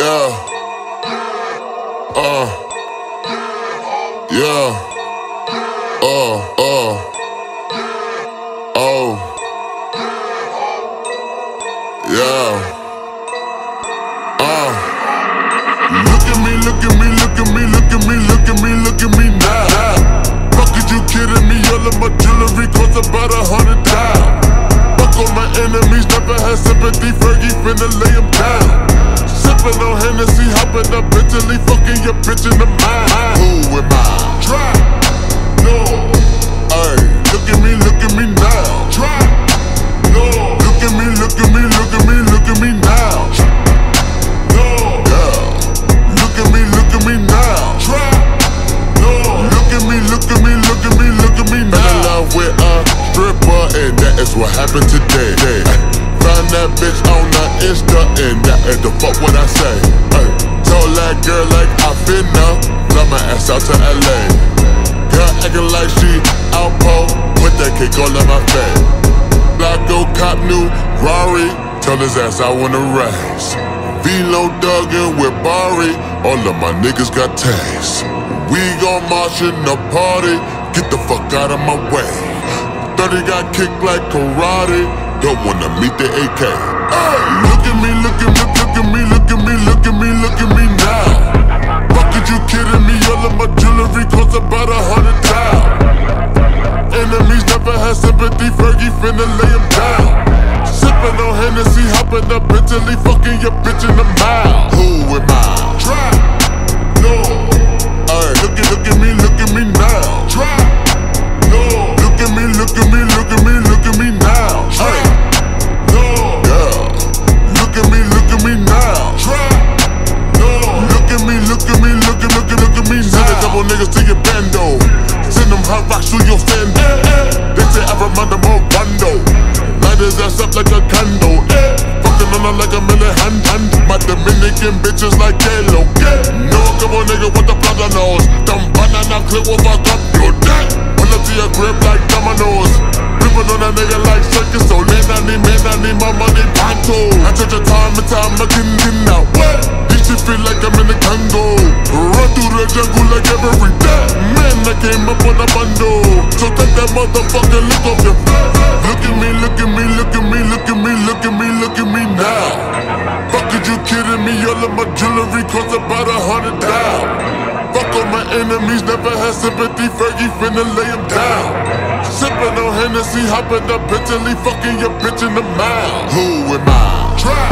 Yeah. Yeah. Oh. Yeah. Look at me, look at me, look at me, look at me, look at me, look at me now. Fuck is you kidding me? All of my jewelry costs about 100 down. Fuck all my enemies, never had sympathy. Fergie finna lay him down. Sippin' on Hennessy, hoppin' up Bentley, fucking your bitch in the mind. Who am I? Try. No. Ay, look at me now. Try. No. Look at me, look at me, look at me, look at me now. No. Yeah. Look at me now. Try. No. Look at me, look at me, look at me, look at me now. Fell in love with a stripper, and that is what happened today. Found that bitch on the Insta, and that is the fuck what I say. Told that girl like I finna fly my ass out to LA. Girl acting like she outpost, put that cake all in my face. Blacko cop new Rari, tell his ass I wanna race. Velo Duggan with Bari, all of my niggas got tags. We gon' march in the party, get the fuck out of my way. 30 got kicked like karate, don't wanna meet the AK. Look at me, look at me, look at me, look at me, look at me, look at me now. Fuck is you kidding me? All of my jewelry costs about 100 down. Enemies never had sympathy, Fergie finna lay him down. Sippin' on Hennessy, hoppin' up Bentley, fucking your bitch in the mouth. Who am I? Try. No. Ay, look at me now. Try. No. Look at me, look at me, look at me, look at me now. Ay. No. Yeah. Look at me now. Try. No. Look at me, look at me, look at me now. Send a couple niggas to your bando. Send them hot rocks through your stand. They say Armando Morando. Light his ass up like a candle. Fucking on her like a million hand. My Dominican bitches like Kalo. No, come on nigga with the plátanos. Dumb banana clip will fuck up your dick. Pull up to your crib like dominoes. Rippin' on that nigga like circus. So I need my money pronto. I touch your time and time again now. This shit feel like I'm in the Congo. Run through the jungle like every day. Man, I came up on a bundle. So take that motherfucking look off your face. Look at me, look at me, look at me, look at me, look at me, look at me now. Fuck is you kidding me? All of my jewelry costs about 100 down. Fuck all my enemies, never had sympathy. Fergie finna lay him down. Sippin' on Hennessy, hoppin' up Bentley, fucking your bitch in the mouth. Who am I? Try.